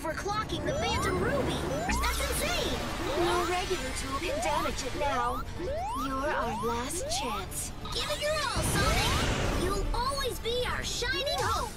overclocking the Phantom Ruby. That's insane! No regular tool can damage it now. You're our last chance. Give it your all, Sonic! You'll always be our shining hope!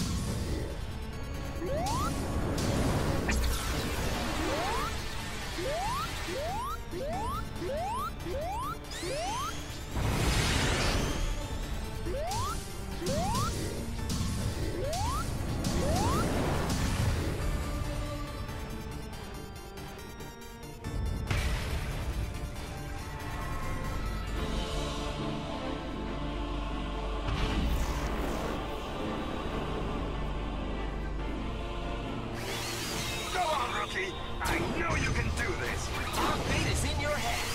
I know you can do this! Our fate is in your hands!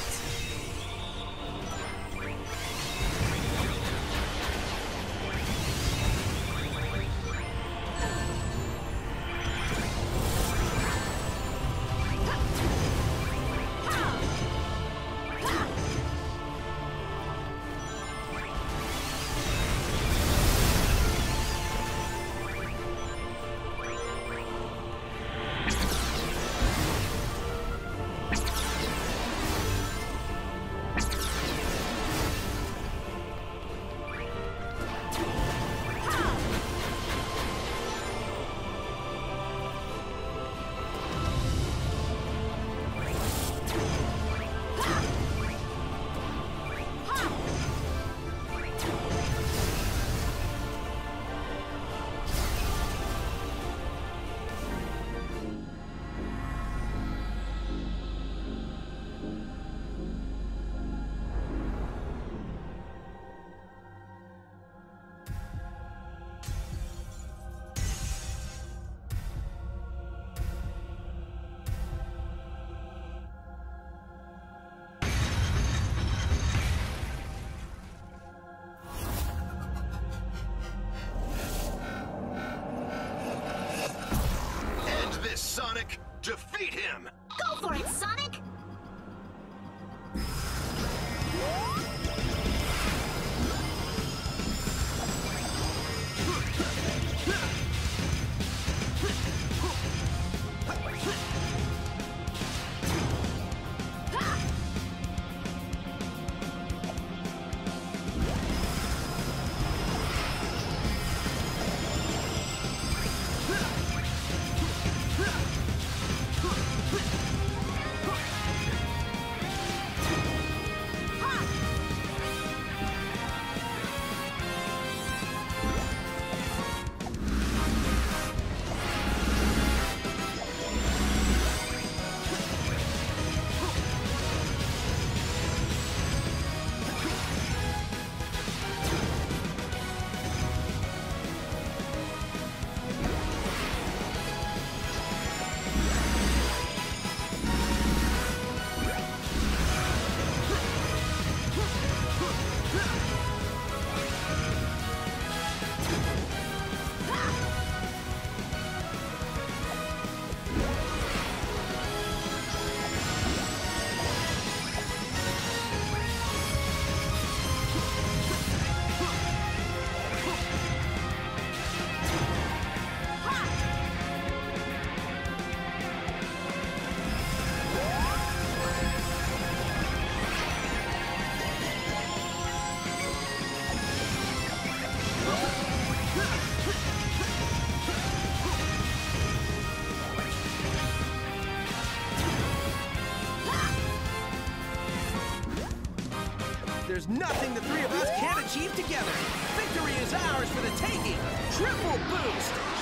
Sonic, defeat him! Go for it, Sonic! There's nothing the three of us can't achieve together. Victory is ours for the taking. Triple boost!